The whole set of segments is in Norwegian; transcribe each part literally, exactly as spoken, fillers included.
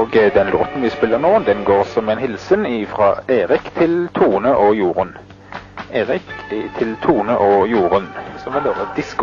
Og eh, den låten vi spiller nå, den går som en hilsen fra Erik til Tone og Jorunn. Erik til Tone og Jorunn, som er da disco.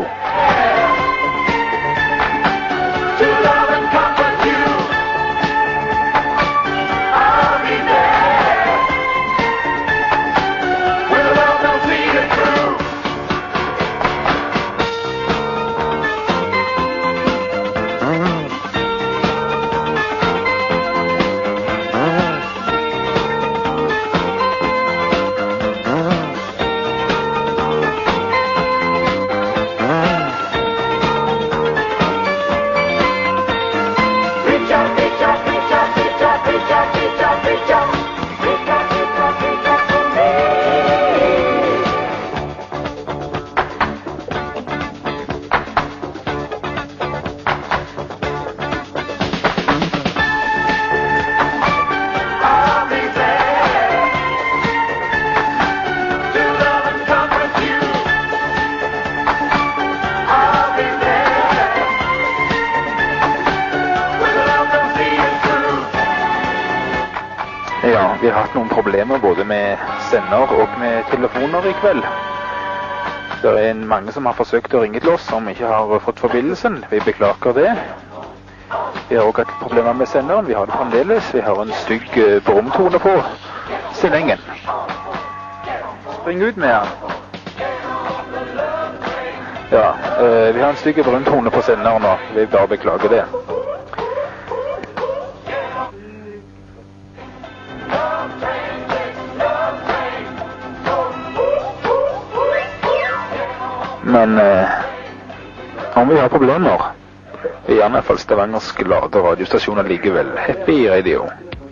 Ja, vi har hatt noen problemer både med sender og med telefoner i kveld. Det er en, mange som har forsøkt å ringe til oss som ikke har fått forbindelsen. Vi beklager det. Vi har også hatt problemer med senderen. Vi har det fremdeles. Vi har en stygg brumtone på sendingen. Ring ut med den. Ja, øh, vi har en stygg brumtone på senderen nå. Vi bare beklager det. Men eh, om vi har problemer, vi er i hvert fall Stavangers glade radiostasjoner likevel. Happy Radio.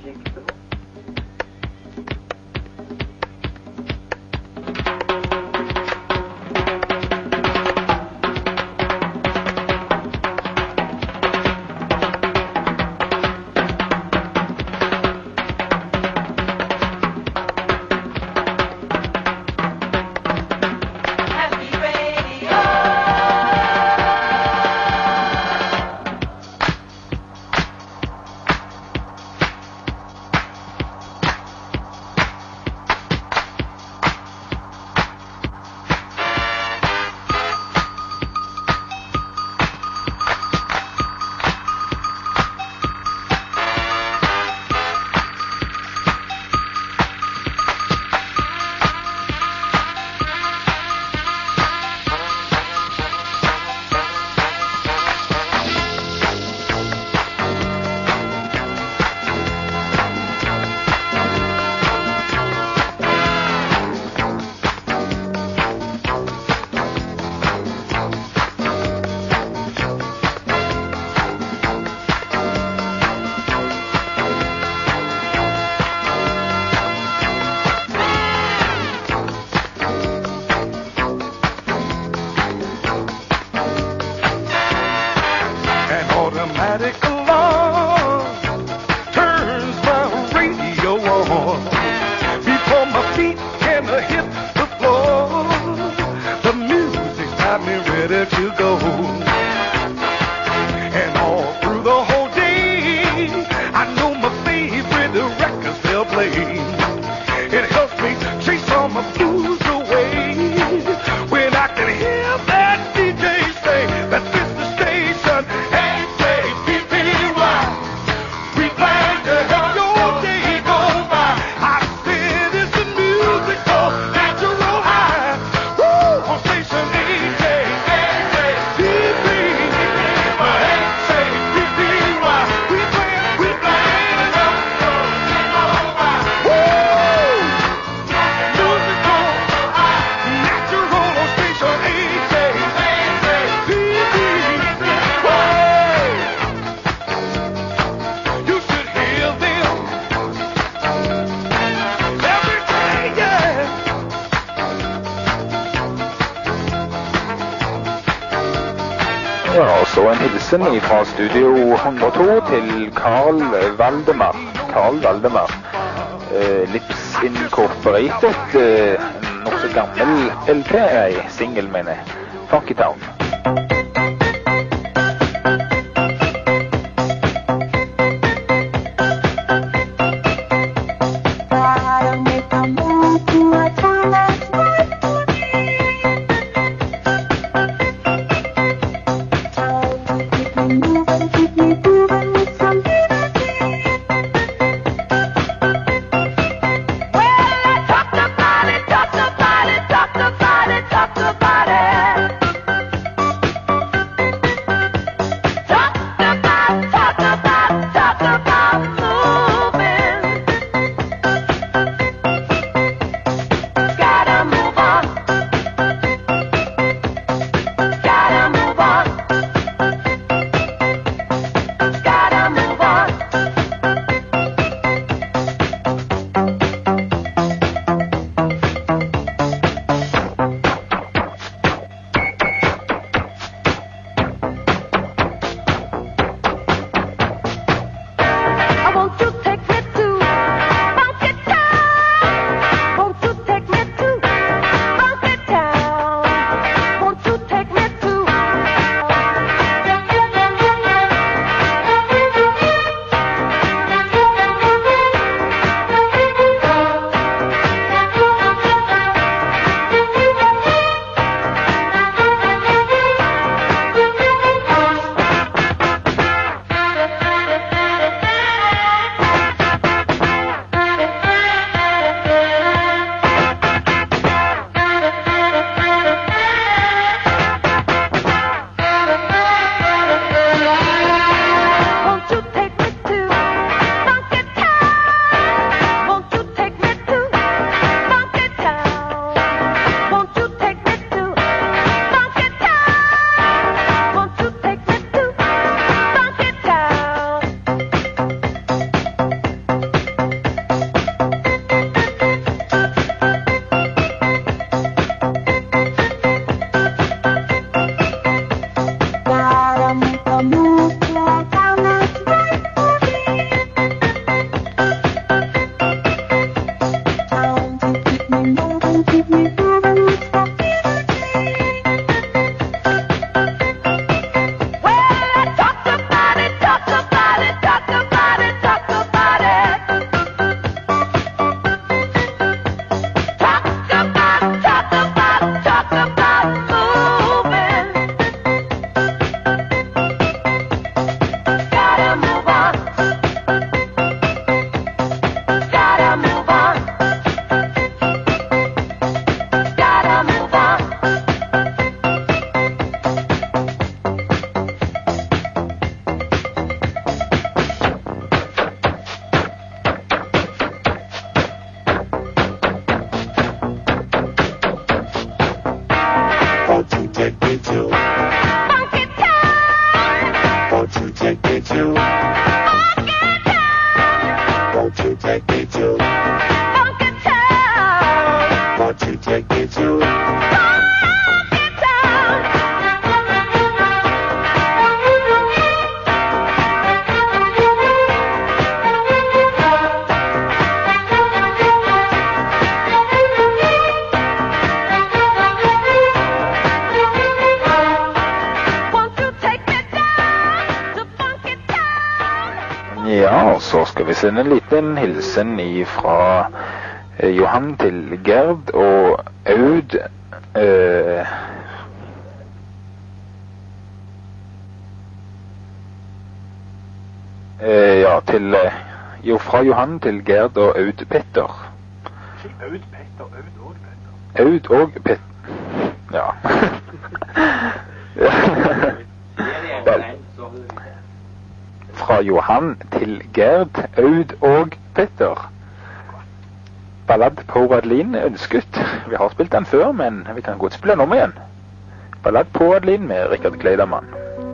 Ja, og så en hilsen fra Studio hundre og to til Carl Valdemar. Carl Valdemar. Uh, Lips Incorporated, uh, en nok så gammel L P, ei single, mener jeg. Funky Town. Ja, så skal vi sende en liten hilsen fra eh, Johan til Gerd og Aud. Eh, eh, ja, til eh, jo, fra Johan til Gerd og Aud Petter. Aud Petter, Aud og Petter. Aud og Petter. Ja. Vel. Fra Johan til Gerd, Aud og Petter. Ballad på Adeline ønsket. Vi har spilt den før, men vi kan godt spille den om igjen. Ballad på Adeline med Richard Kleidermann.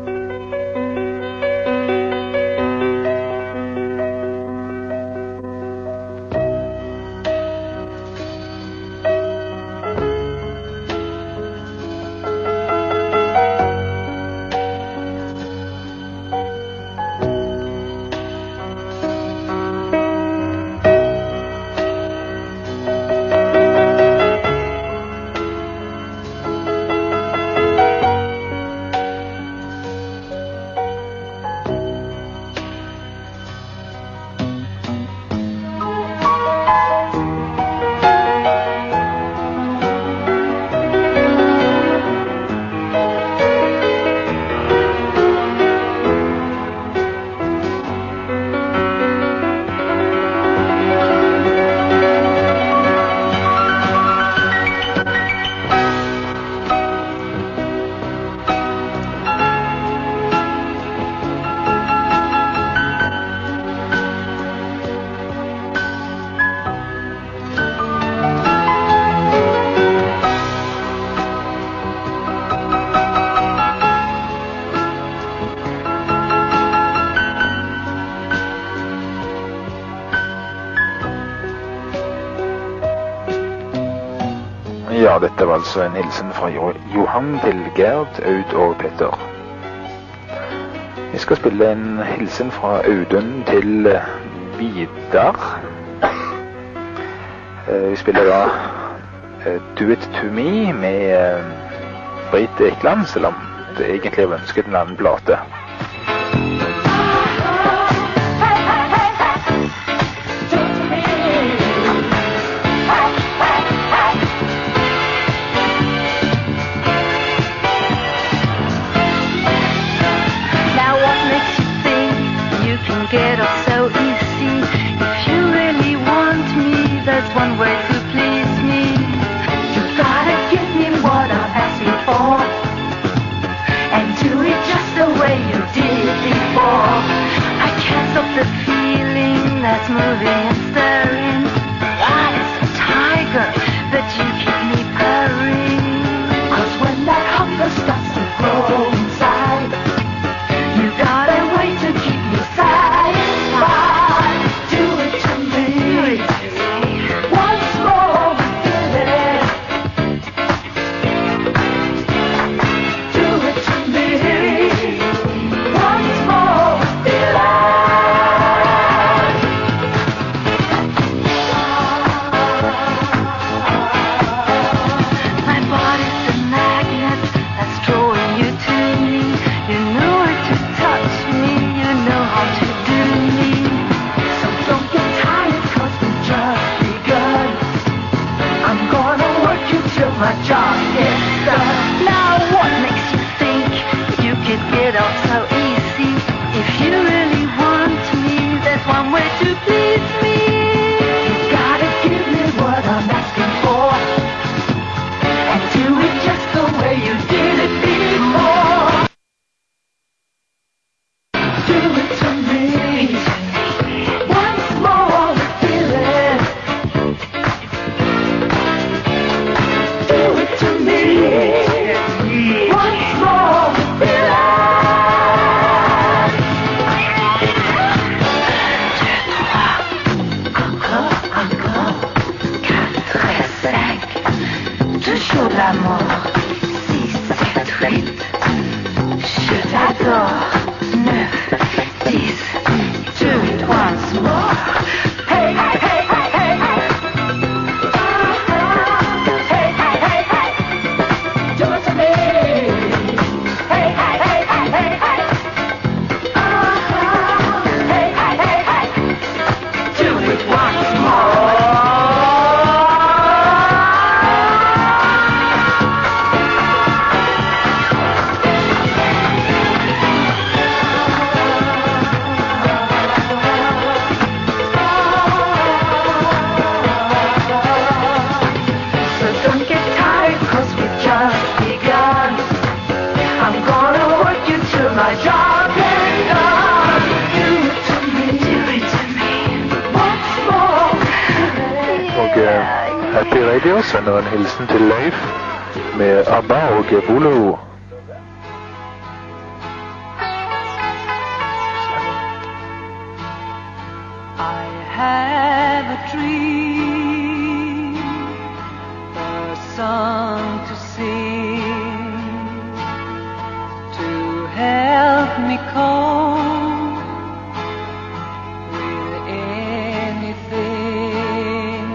Ja, dette var altså en hilsen fra Johan til Gerd, Aud og Petter. Vi skal spille en hilsen fra Audun til Vidar. Vi spiller da Do It To Me med Britt Ekland, selv om det egentlig var ønsket en annen plate. Get up so easy. If you really want me, there's one way to please me. You gotta give me what I'm asking for, and do it just the way you did before. I can't stop the feeling that's moving and stirring. Ah, it's a tiger that you keep me purring. 'Cause when that hunger starts to grow inside, you got a way to keep me satisfied. My job is done. Now what makes you think you could get off so easy? If you really want me, there's one way to please me. You gotta give me what I'm asking for, and do it just the way you did it before. Do it to me once more, feel it. Do it to me once more, feel it. Happy Radio sender en hilsen til Leif med ABBA og Bolo. I have a dream, a song to sing, to help me cope with anything.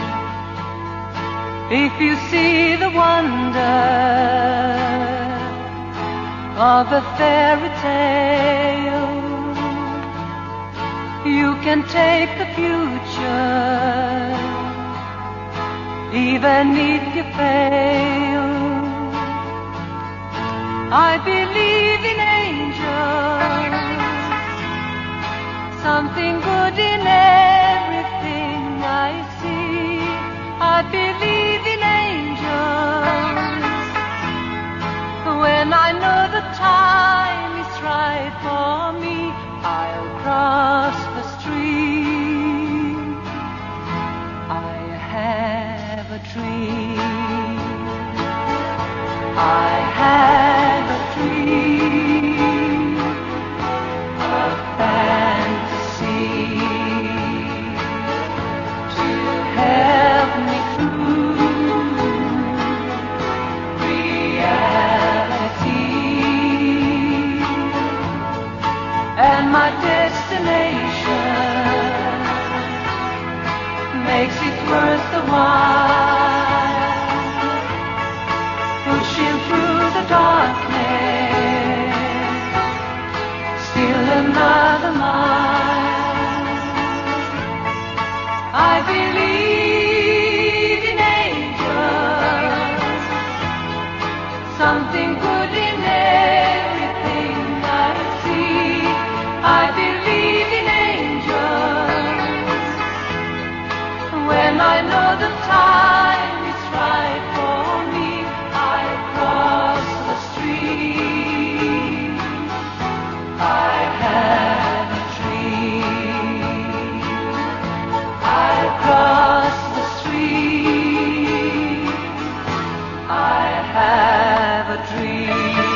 If you see the wonder of a fairy tale, you can take the future, even if you fail. I believe in angels, something good in everything I see. I believe in angels, when I know the time is right for me, I'll cross the stream. I have a dream. I have a dream, a fantasy to help me through reality. And my destination makes it worth the while, pushing through the darkness, still another mile. I believe in angels, something good in everything I see. I believe in angels, when I know the time is right for me, I cross the stream. I have a dream. I cross the stream. I have a dream.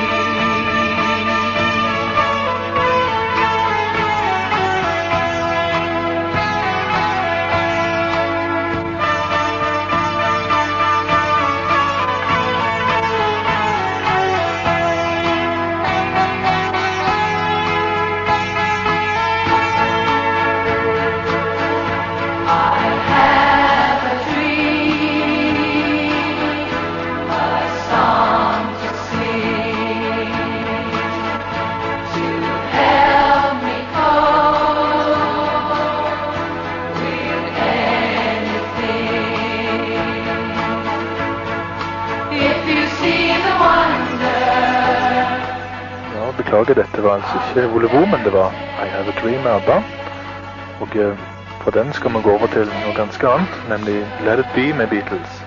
Beklager, dette var altså ikke Volevo, men det var I Have a Dream med ABBA. Og fra den skal vi gå over til noe ganske annet, nemlig Let It Be med Beatles.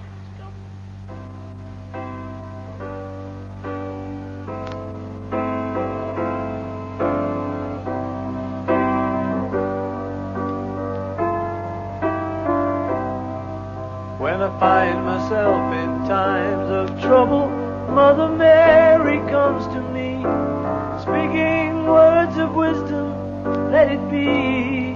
When I find myself in times of trouble, Mother Mary comes to me, speaking words of wisdom, let it be.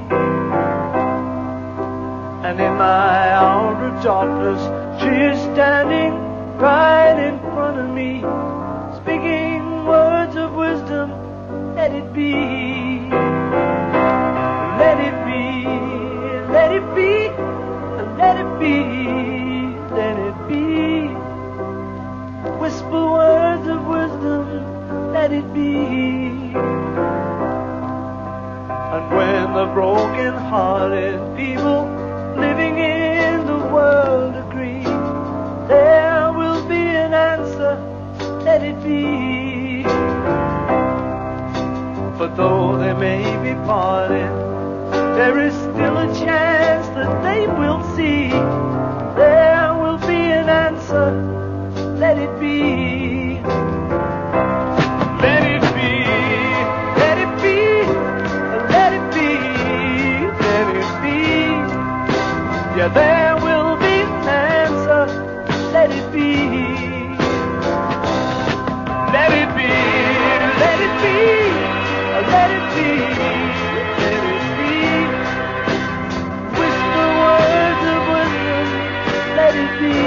And in my hour of darkness, she is standing right in front of me, speaking words of wisdom, let it be. Let it be, let it be, let it be, let it be. Whisper words of wisdom, let it be. And when the broken-hearted people living in the world agree, there will be an answer, let it be. For though they may be parted, there is still a chance that they will see. There will be an answer, let it be. Let it be, let it be, let it be, let it be. Yeah, there will be an be, let it be. Whisper words of wisdom, let it be.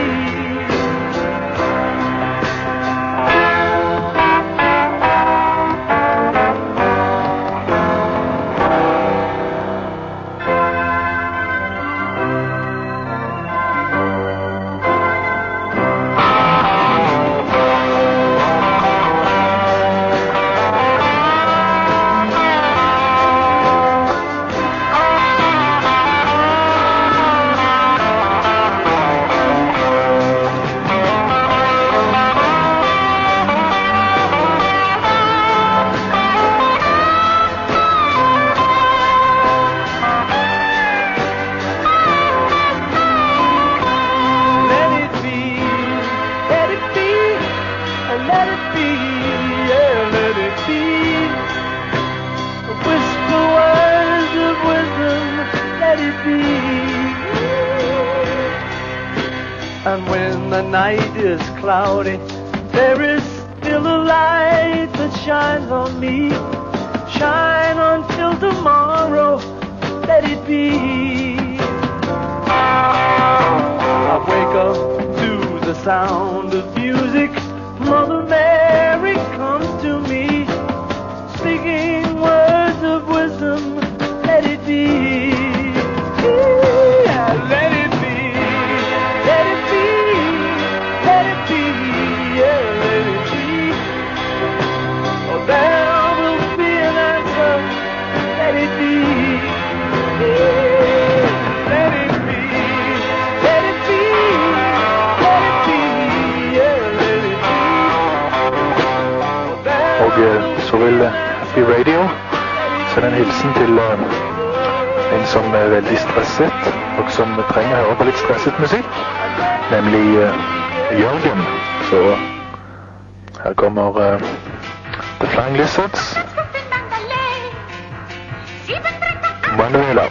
And when the night is cloudy, there is still a light that shines on me. Shine until tomorrow, let it be. I wake up to the sound of music. Mother Mary comes to me, speaking words of wisdom, let it be. Yeah, let it be. Let it be, let it be, yeah, let it be. Oh, there will be an answer, let it be. Yeah, let it be, let it be, let it be, yeah, let it be. Oh, there Og så vil Happy Radio sende en hilsen til uh, en som er veldig stresset, og som trenger å høre på litt stresset musikk, nemlig uh, Jørgen. Så her kommer uh, The Flying Lizards. Manuela.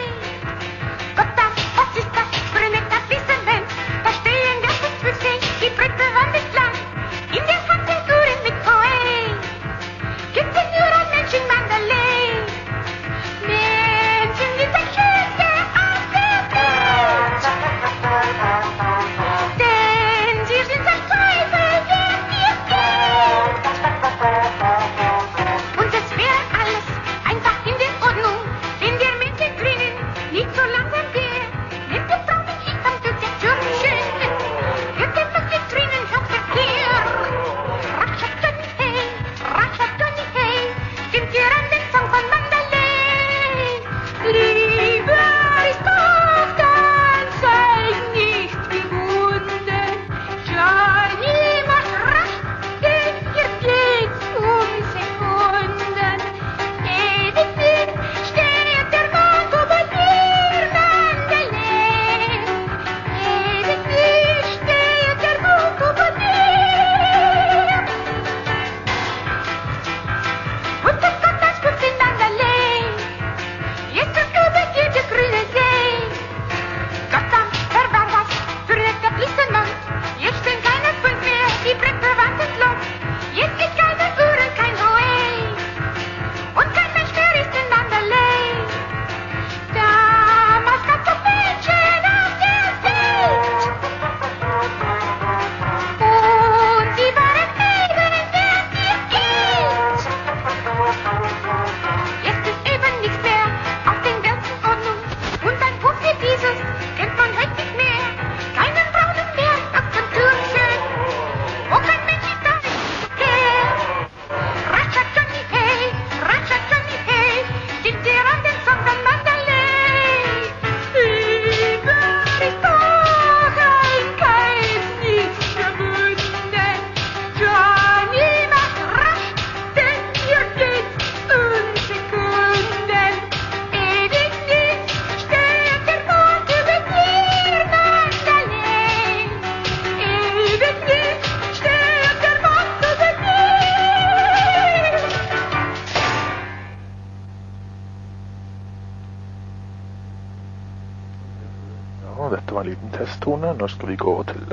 Dette var en liten testtone. Nå skal vi gå over til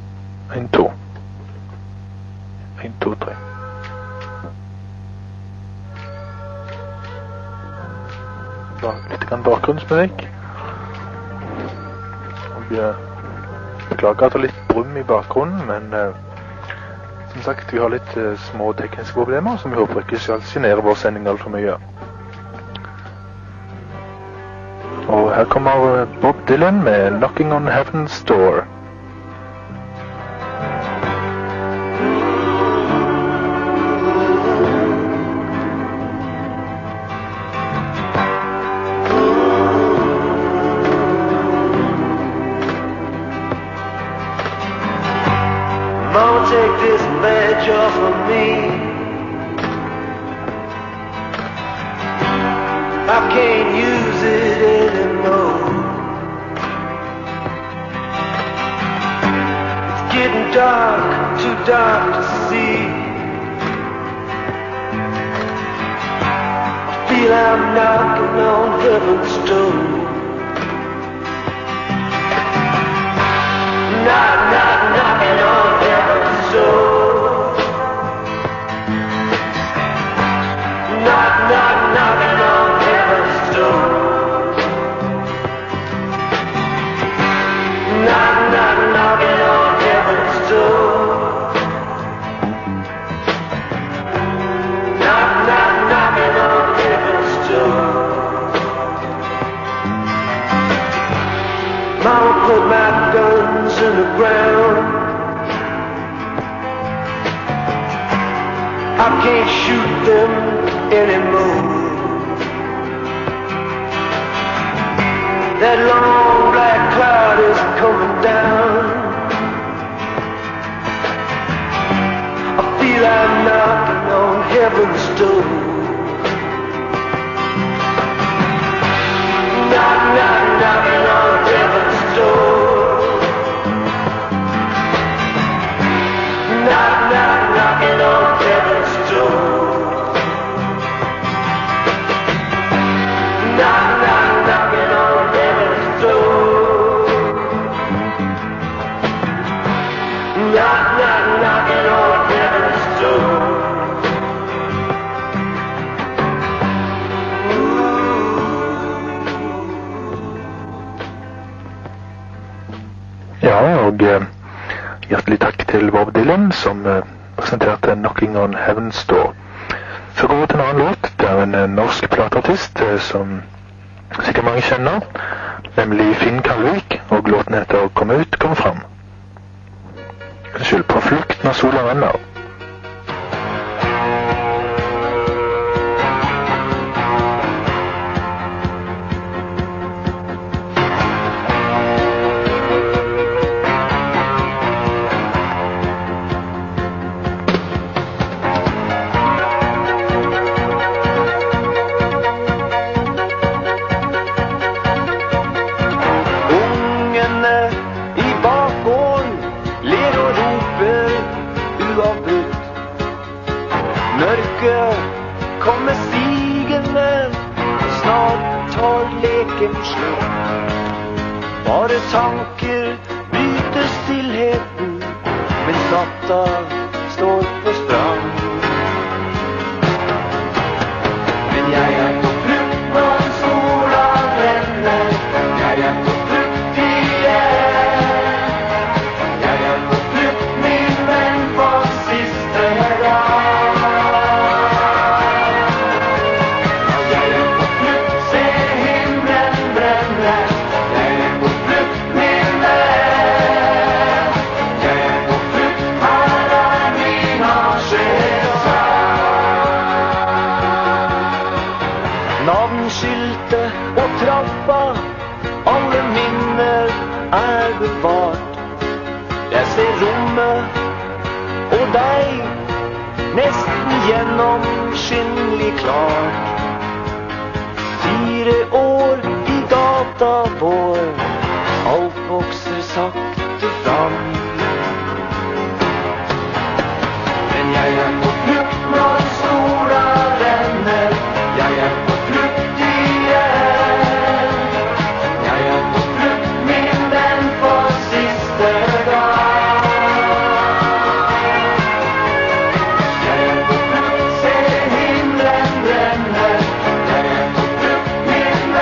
en, to. En, to, tre. litt grann bakgrunnsmusikk. Og jeg beklager at det er litt brum i bakgrunnen, men uh, som sagt, vi har litt uh, små tekniske problemer som vi håper ikke skal genere vår sending alt for mye. Og her kommer Bob Dylan med Knocking on Heaven's Door. Mama, take this badge off of me. I can't use it anymore. It's getting dark, too dark to see. I feel I'm knocking on heaven's door. Knock, knock, knocking on heaven's door. Knock, knock, knocking on heaven's door. Knock, knock, knocking on heaven's door. Knock, knock, knocking on heaven's door. Mama put my guns in the ground. I can't shoot them anymore. That long black cloud is coming down. I feel I'm knocking on heaven's door. Knock, knock, knocking on heaven's door. Knock, knock, knocking on heaven's door. Knock, knock, knocking on heaven's door. Knock, knock, knocking on heaven's door. Ja, og uh, hjertelig takk til Bob Dylan som uh, presenterte Knocking on Heaven's Door. Så går vi til en annen låt. Det er en uh, norsk plateartist uh, som sikkert mange kjenner, nemlig Finn Kalvik, og låten heter Kom ut, kom fram. Unnskyld, På flukt når sola renner. Midnight.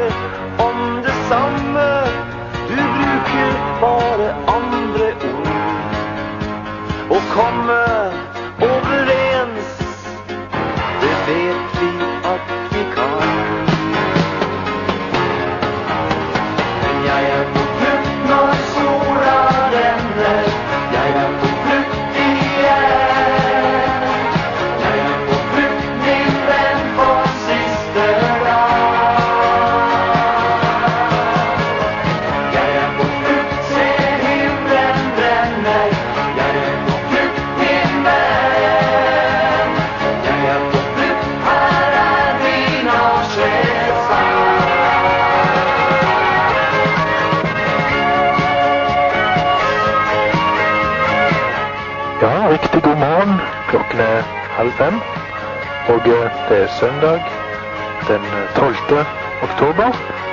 om det samme. Du bruker bare andre ord og komme overens. Det vet vi at vi kan. Men jeg er på flukt når sola renner. Jeg er på flukt igjen. Jeg er på flukt, min venn, for siste gang. Jeg er på flukt, se himmelen brenner. Jeg er på flukt, min venn. Jeg er på flukt, her er min avskjedssang. Ja, riktig god morgen. Klokken er halv fem, og eh, det er søndag den tolvte oktober.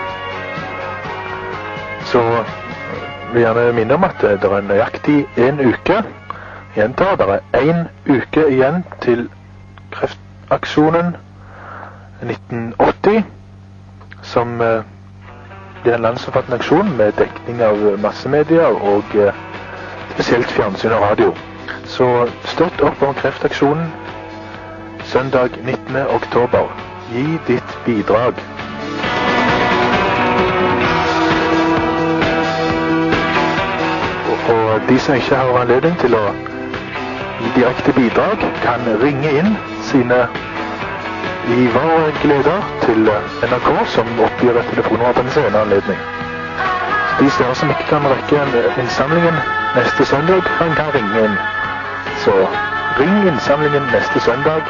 Så eh, vil jeg gjerne minne om at eh, det er nøyaktig en uke. Gjentar, det er en uke igjen til kreftaksjonen nitten åtti, som eh, blir en landsomfattende aksjon med dekning av massemedia og eh, spesielt fjernsyn og radio. Så støtt opp om kreftaksjonen søndag nittende oktober. Gi ditt bidrag. Og, og de som ikke har anledning til å gi direkte bidrag, kan ringe inn sine givergleder til N R K, som oppgir et telefonnummer på en senere anledning. Så de steder som ikke kan rekke innsamlingen neste søndag, han kan ringe inn. Så ring innsamlingen neste søndag.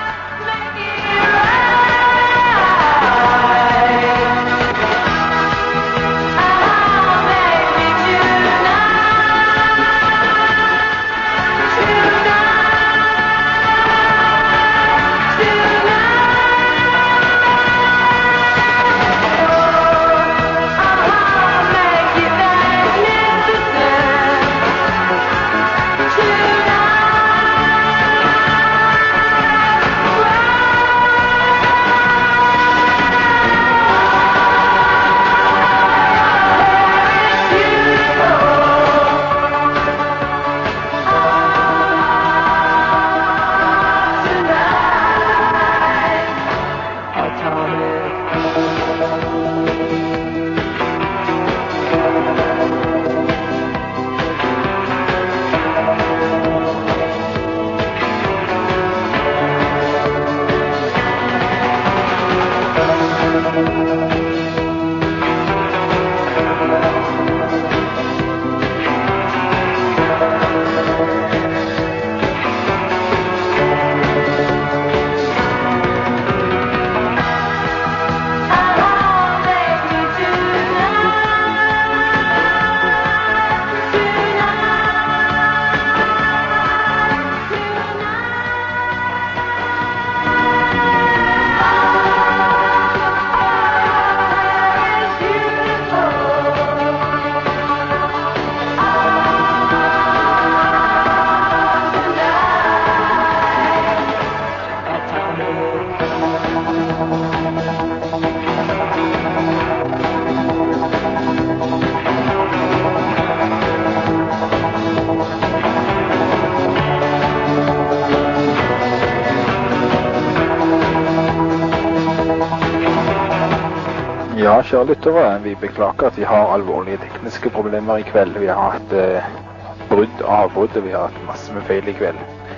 Ja, kjære lyttere, vi beklager at vi har alvorlige tekniske problemer i kveld. Vi har hatt eh, brudd og avbrudd, og vi har hatt masse med feil i kveld.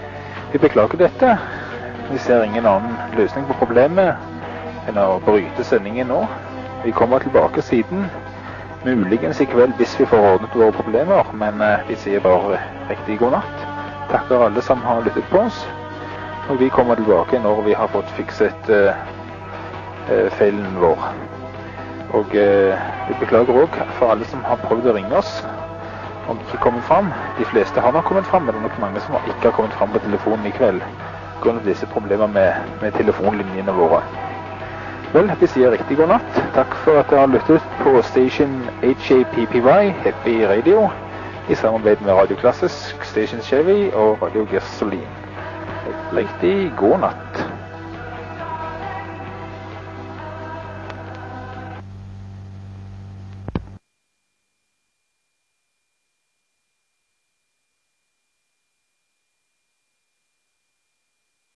Vi beklager dette. Vi ser ingen annen løsning på problemet enn å bryte sendingen nå. Vi kommer tilbake siden, muligens i kveld hvis vi får ordnet våre problemer, men eh, vi sier bare riktig god natt. Takker alle som har lyttet på oss, og vi kommer tilbake når vi har fått fikset eh, eh, feilen vår. Og eh, vi beklager også for alle som har prøvd å ringe oss og ikke kommet frem. De fleste har nok kommet frem, men det er nok mange som ikke har kommet frem på telefonen i kveld grunnet disse problemer med, med telefonlinjene våre. Vel, vi sier riktig god natt. Takk for at dere har lyttet på Station H A P P Y, Happy Radio, i samarbeid med Radio Klassisk, Station Chevy og Radio Gasoline. Riktig god natt.